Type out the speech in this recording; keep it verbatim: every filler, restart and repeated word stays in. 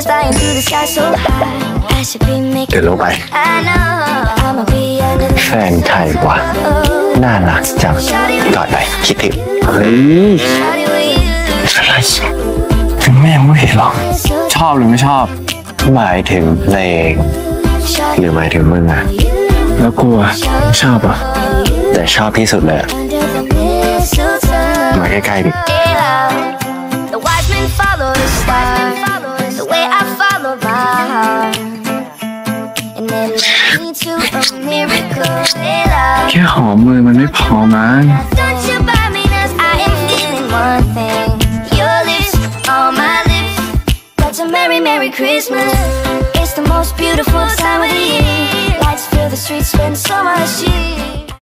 เดี๋ยวลงไปแฟนใครวะน่ารักจังกอดไปคิดถึงเฮ้ยอะไรถึงแม่ยังไม่เห็นหรอกชอบหรือไม่ชอบหมายถึงเพลงหรือหมายถึงมึงอะแล้วกูอะชอบอะแต่ชอบที่สุดเลยมาใกล้ๆดิแค่หอมมือมันไม่พอมั้ง